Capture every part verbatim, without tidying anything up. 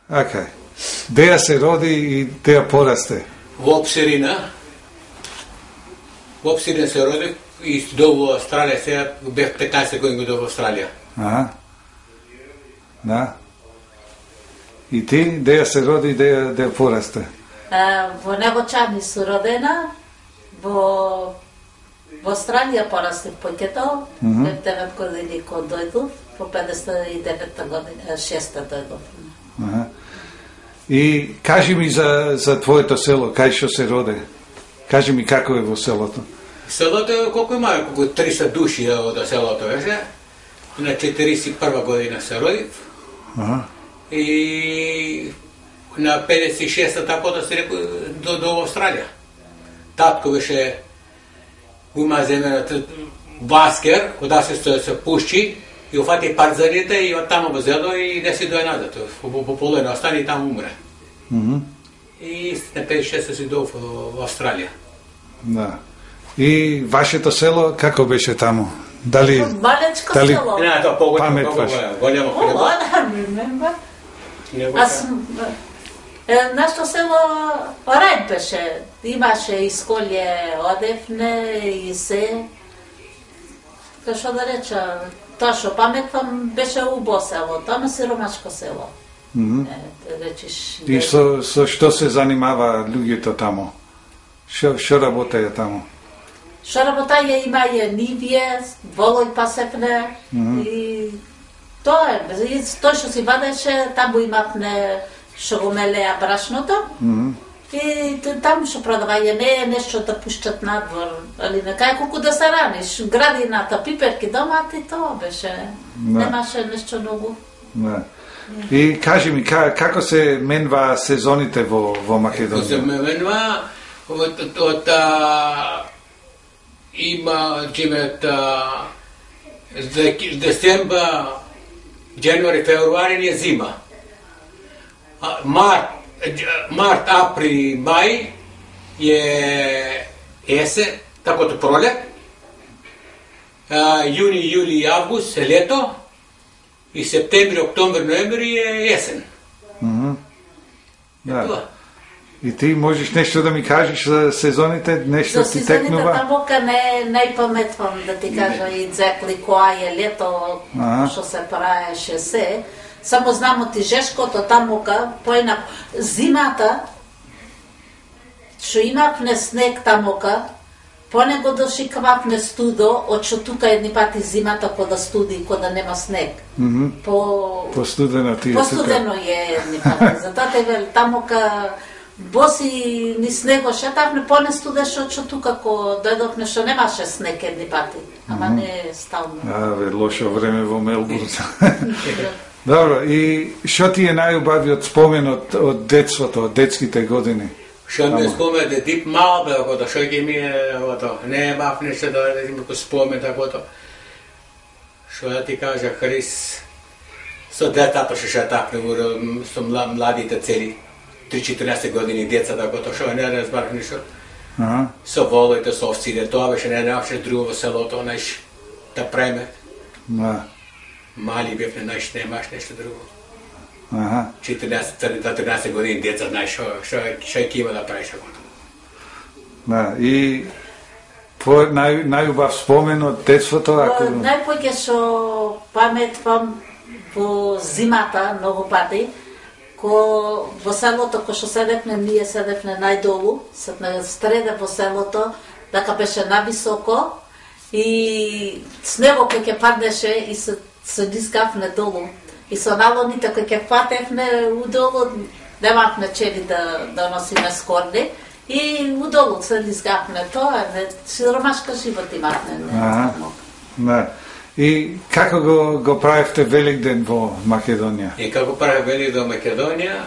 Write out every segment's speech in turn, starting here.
Окей. Деја се роди и деја порасте? Во Обсерина. Во Обсерина се роди и студував во Австралија, сега бев петнаесет години до Австралија. Аха. Да. И ти, деја се роди и деја, деја порасте? А, во Негочани су родена, во, во Австралија порастив поќето, Мгм. бев девет години кога дојдов, во педесет и девета година, шеста дојдов. Аха. И кажи ми за, за твоето село, кај што се роде? Кажи ми како е во селото? Селото колку има, колку триста души од селото беше. На четириесет и прва година се родив. Аха. И на педесет и шеста така да се реку до, до Австралија. Татко беше има земена баскер, кога се се, се пушчи и уфати парзарите и од таму го зедо и не си дојде назад. По, по половина остани и таму умре. Мгм. И на педесет и шеста си дојдов во Австралија. Да. И вашето село како беше таму? Дали Малечко дали село. Не, тоа поголемо, Паметваш. голямо О, хлеба. да, remember. Него Аз, е, нашето село рај беше. Имаше и сколје одевне и се. Кај што да реча, тоа што паметвам беше убо село, тоа сиромашко село. Мгм. Е, да речиш. И со, со што се занимава луѓето таму? Што што работеја таму? Што работаја имаја нивје, волој пасевне и тоа е, и тоа што си вадеше, таму имавме што го мелеа брашното. Мгм. И таму што продаваја не е нешто да пуштат надвор, али некај колку да се раниш, градината, пиперки, домати, тоа беше. Да. Немаше нешто многу. Да. И кажи ми, ка, како се менва сезоните во, во Како се Македонија? менува од од а, има чимет декембер, януари, февруари не зима. А, март, март, април, мај е есен, такото пролет. А, јуни, јули, август е лето. И септември, октомври, ноември е есен. Мгм. Е Да. тоа. И ти можеш нешто да ми кажеш за сезоните, нешто За ти сезоните текнува? таму ка не не паметвам да ти кажа и дзекли која е лето Аха. што се праеше се. Само знам од Ижешкото таму ка поина зимата што имавме снег таму ка понего дошикававме студо, од што тука едни пати зимата кога студи, кога нема снег. Мгм. По Постудено ти е тука. Постудено е едни пати. Затоа те вел таму ка боси ни снего шетавме поне студеш од што тука ко дојдовме што немаше снег едни пати, ама не стално. А, бе, лошо време во Мелбурн. Добро, и што ти е најубавиот спомен од, од детството, од детските години? Што ми Ама. спомен да дип мал бе, ако што ги ми е, ако не мав нешто да да ми го спомен тако то. Што да ти кажа, Хрис, со детата што шетавме со младите цели, три-четиринаесет години деца тако то, што не разбрах ништо. Аха. Со волите, со овците, тоа беше не немаше друго во селото, наиш да преме. Да. Мали бевме, наиш немаш нешто друго. Аха. четиринаесет до тринаесет години деца, знаеш, што што што ќе има да правиш ако. Да, и твој нај, најубав спомен од детството, ако... Најпоќе што паметвам во зимата многу пати, ко во селото кој што седевме, ние седевме најдолу, седне стреде во селото, дека беше нависоко и снего кој ќе паднеше и се се дискавне долу. И со налоните кој ќе фатевме удолу, немавме чели да да носиме скорди. И удолу се дискавне тоа, не сиромашка живот имавме. Не, Аха. таму. Да. И како го, го правевте Великден во Македонија? И како прави вели до Македонија,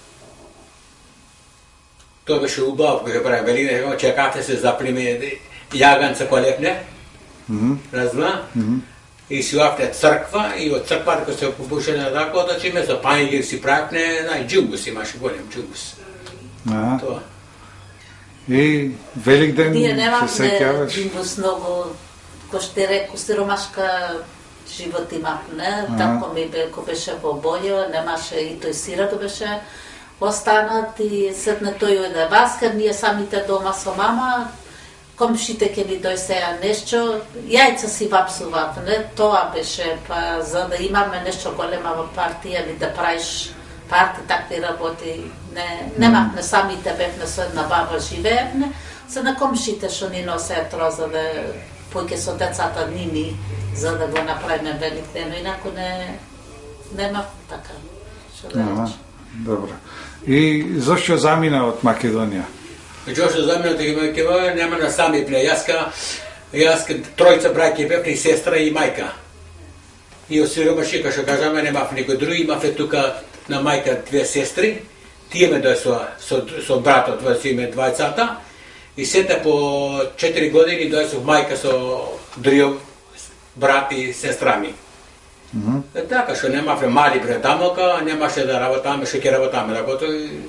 тоа беше убаво, кога прави вели, како чекате се заприме јаганца колепне, Мгм. разбна, Мгм. и си офте црква, и од црквата кога се побушене на тако, да чиме за пањгир си правне, нај джунгус имаше голем джунгус. Аха. Тоа. И Великден Ние се немавме сеќаваш? джимбус многу, кој што ти реку, сиромашка живот имавме, татко ми беше во боја, немаше и тој сирато беше останат и сетне тој ојде Васкер, ние самите дома со мама, комшите ке ни дојсеа нешто, јајца си вапсувавме, тоа беше, па за да имаме нешто голема во партија или да правиш парти, такви работи, не, немавме самите, бевме со една баба живеевме, се на комшите што ни носеа троза да поќе со децата нини, за да го направиме Великден, инаку не, немав така, што да рече. Добро. И зошто замина од Македонија? Зошто замина од Македонија, нема на сами бне, јаска, јаска тројца браќи бевме и сестра и мајка. И од сиромаши, кај што кажаме, немав никој други, имаве тука на мајка две сестри, тие ме дој со, со, со братот, во име двајцата, и сета по четири години дојде со мајка со дрио брат и сестра ми. Mm -hmm. Е така, што немаве мали бре тамока, немаше да работаме, што ќе работаме, такото и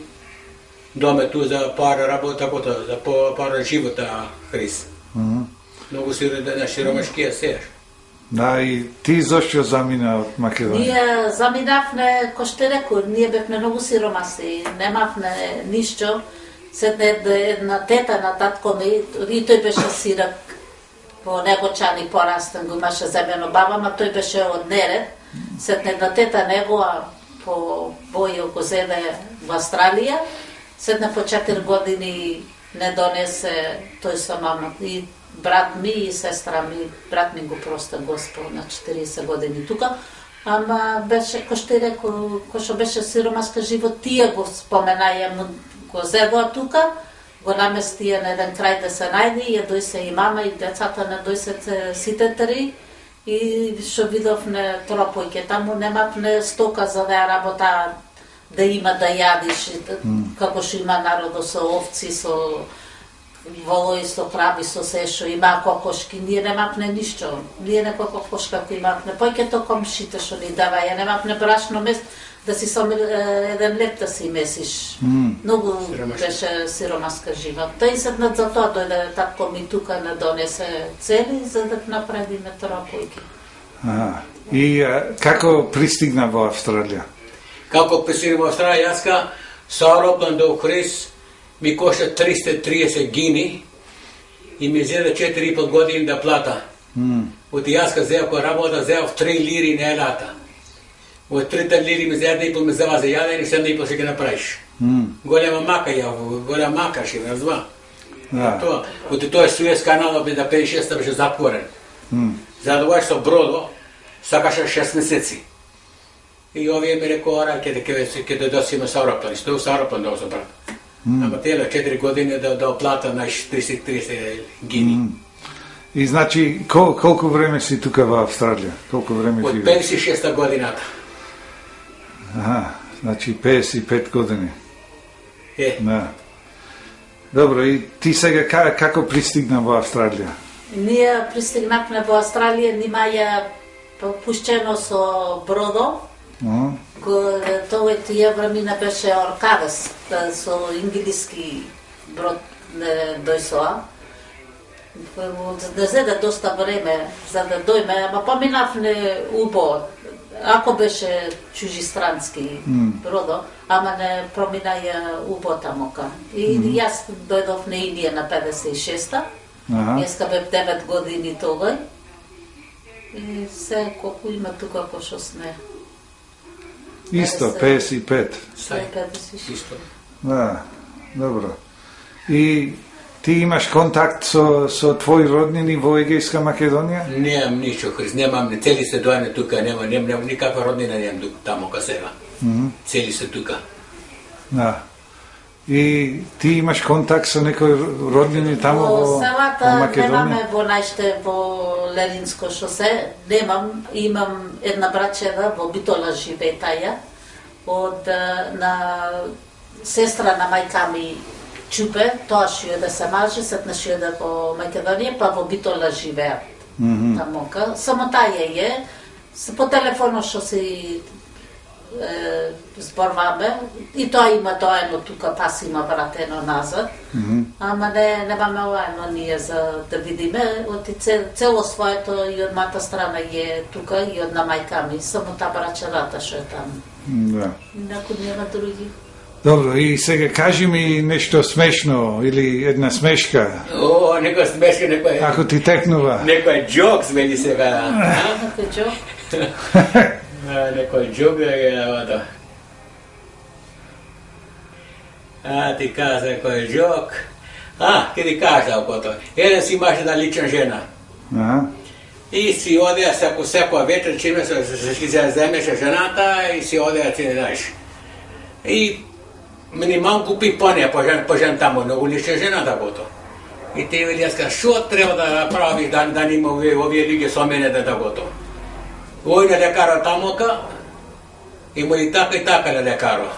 доме ту за пара работа, такото, за по пара живота Хрис. Mm -hmm. Многу си на широмашкија сееш. Да, и ти зошто замина од Македонија? Ние заминавме, кој што рекол, ние бевме многу сиромаси, немавме ништо. Седне една тета на татко ми, и тој беше сирак по Негочани порастен, го имаше земено баба, ма тој беше од Неред. Седне една тета негова по боја го зеде во Австралија. Седне по четири години не донесе тој со мама. И брат ми и сестра ми, брат ми го проста Господ на четириесет години тука. Ама беше, кој што рекол, кој што беше сиромаска живот, тие го споменаја, го зедоа тука, го наместија на еден крај да се најде, и ја дојсе и мама и децата не дојсе сите три, и што видовме тропојке, таму немавме стока за да ја работа, да има да јадиш, mm. како што има народо со овци, со волои, со краби, со се што има кокошки, ние немавме ништо, ние не кокошка кој имавме, појкето комшите што ни дава, ја немавме брашно место, да си со еден леп да си месиш. Mm. Многу беше сиромаска живот. Тој седнат за тоа, дојде татко ми тука не донесе цели, за да направиме тропојки. Ага. И а, како пристигна во Австралија? Како пристигна во Австралија, јаска со аероплан до Хрис ми кошта триста и триесет гини и ми зеде четири и пол години да плата. Mm. Од јаска зеав која работа, зеав три лири на елата. Од трите лири ми за една и пол ми зева за јадење и седна и пол ще ги направиш. Mm. Голема мака ја, голема мака ще, разбва. Да. Тоа, од тој Суез канал би да петдесет и шеста беше затворен. Mm. За да дојдеш со бродо, сакаше шест месеци. И овие ми рекоа, ќе ќе ќе да досиме со аероплан, што со аероплан да брат. Mm. Ама теле четири години да да оплата на триста и тридесет гини. Mm. И значи кол, колку време си тука во Австралија? Колку време живееш? Од петдесет и шеста годината. Аха, значи петдесет и пет години. Е. Да. Добро, и ти сега как, како пристигна во Австралија? Ние пристигнавме во Австралија, нима ја пушчено со бродо. Uh-huh. Тоа тие времена беше Оркадес, со инглиски брод дојсоа. Да зеде доста време за да дојме, ама поминавме убо. Ако беше чужистрански mm. бродо, ама не проминаја убо тамока. И mm. јас дојдов на Индија на петдесет и шеста. Uh-huh. Јаска бев девет години тогај. И се колку има тука кој што сме. Исто, петдесет и пет. петдесет и шест. Да, добро. И ти имаш контакт со, со твои роднини во Егејска Македонија? Немам ништо, Хрис, немам, цели се дојане тука, нема, нема, нема никаква роднина немам таму ка сега. Mm -hmm. Цели се тука. Да. И ти имаш контакт со некои роднини таму во, во Македонија? Немаме во најште во Леринско шосе, немам, имам една брачеда во Битола живее таја, од на сестра на мајка ми Чупе, тоа шио да се маже, сетна шио да во Македонија, па во Битола живеат. Mm -hmm. Тамока. Само таја е, по телефонот што си зборваме, и тоа има доено тука, пас има вратено назад. Mm -hmm. Ама не, немаме оајно ние за да видиме, оти цело своето и од мата страна е тука и од на мајка ми, само та брачарата што е таму. Да. Инаку нема други. Добро, и сега кажи ми нешто смешно или една смешка. О, некоја смешка, некој... Ако ти текнува. Некој джокс, вели сега. Некој джок? Некој джок е ова. А, ти каза некој джок. А, ке ти кажа окото. Еден си имаше да лична жена. Ага. И си одеа секој секоја вечер, чиме се се земеше жената и си одеа, ти не знаеш. И минимал купи поне по жен, по жен таму, но улична жена такото. И ти вели, јас кажа, шо треба да направиш да, да нема овие, овие луѓе со мене да такото. Ој на лекаро тамука, и му и така и така на лекаро.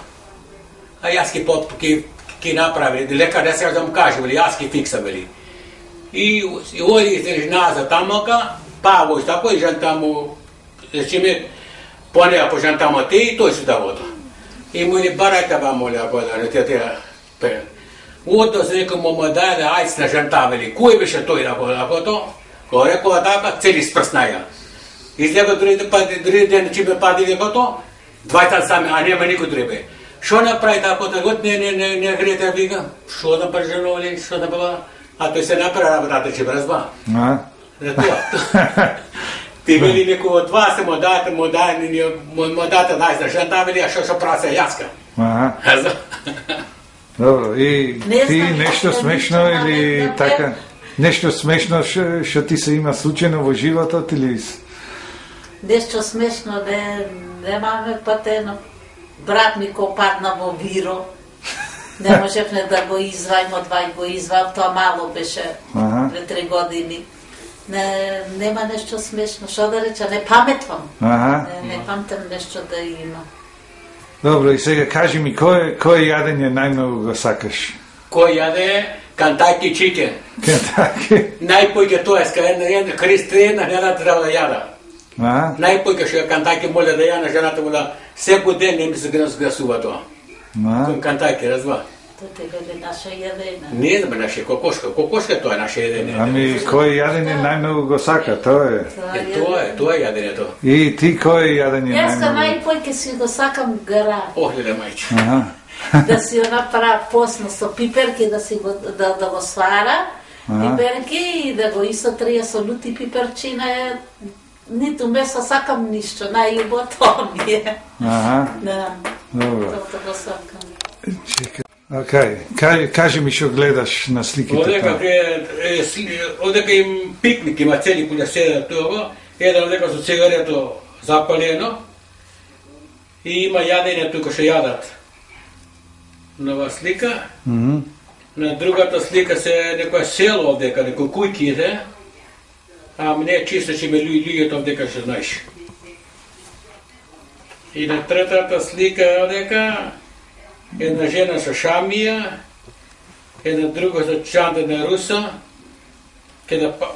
А јас ки, ки, ки направи, лекар да се да му каже, вели, јас ки фиксам, вели. И, и оди назад тамука, па вој тако и жен таму, речеме, понеа по жен таму те и тој си такото. И му ли барајте ба моля, ако да не те те. Ото се некој му му даде ајц на жента, вели, кој беше тој ако то? Кој рекоа така, цели спрснаја. Излега другите пади, други ден чиме пади векото, двајта сами, а нема никој други. Шо направи тако да год не не не не грете вика? Шо да пржено ли, шо да била? А тој се направи работата че бразба. А? Не тоа. Ти вели некој од вас му дате, му даде, му дате дај на жента, вели, а шо шо прасе јаска. Ага. Добро, и ти нешто смешно или така? Нешто смешно што ти се има случајно во животот или? Нешто смешно, не, немаме патено. Брат ми ко падна во виро. Не можевме да го извајме, одвај го извај, тоа мало беше, две три години. Не, нема нешто смешно, што да реча, не паметвам. Ага. Не, не памтам нешто да има. Добро, и сега кажи ми, кој, кој јадење најмногу го сакаш? Кој јаде Кантаки чикен. Кантаки? Најпојќе тоа е, една, една Христа една, една треба да јада. Ага. Најпојќе што Кантаки моля да јада, жената му да секој ден не ми се грасува тоа. Ага. Кантаки, разбва. Тоа е наша јадење. Не е наше кокошка, кокошка тоа е наше јадење. Ами, кој јадење најмногу го сака, тоа е. Е, тоа е, тоа е јадењето. И ти кој јадење најмногу? Јас најмногу? најпојќе си го сакам гара. Охледе мајче. Ага. Да си го направа посно со пиперки, да си го да, да го свара, ага. Пиперки и да го истотрија со лути пиперчина. Ниту месо сакам ништо, најубо тоа ми е. Ага. Да. Добро. Тоа го сакам. Чекај. Океј, okay. Кажи ми што гледаш на сликите таму. Одека им пикник има цели пуѓа седат тоа, еден одека со цигарето запалено и има јадење тука што јадат. На ова слика, mm -hmm. На другата слика се некоја село одека, некој кујките, а не чисто че ме луѓето одека што знаеш. И на третата слика одека една жена со шамија, една друга со чанта на руса, каде па...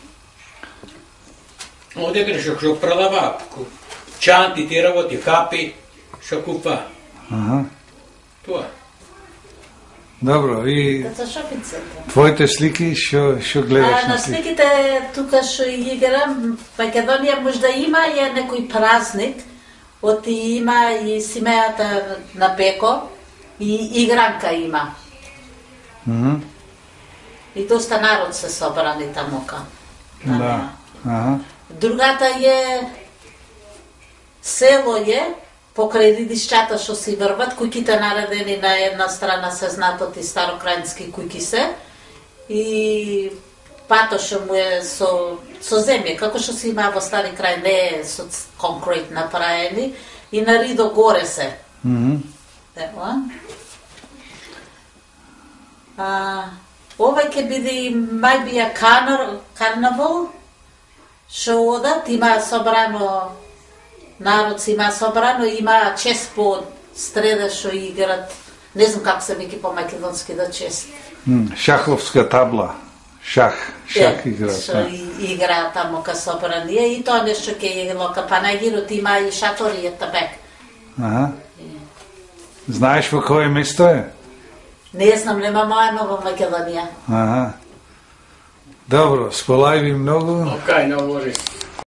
Одека што што продава, чанти ти работи, капи, што купа. Ага. Тоа. Добро, и шопинг-центар. Твоите слики, што што гледаш а, на на слики? сликите тука што играм, Македонија можда има е некој празник, оти има и семејата на Беко и игранка има. Mm -hmm. И доста народ се собрани тамука. Да. Ага. Другата е село е покрај ридишчата што си врват, куќите наредени на една страна се знатоти старокрајнски куќи се и пато што му е со, со земја, како што се има во Стари крај, не е со конкрет направени и на ридо горе се. Mm -hmm. А, овај ќе биде мајбија карнавал, што одат, има собрано народ си има собрано, има чест по стреда што играт. Не знам како се вики по македонски да чест. Mm, шаховска табла. Шах, шах е, играат. Што играат таму ка собрани. И тоа нешто ќе е лока панагирот, има и шатори е табек. Ага. Знаеш во кое место е? Не знам, нема мајно во Македонија. Аха. Добро, сполај ви многу. Окај, okay, no worries.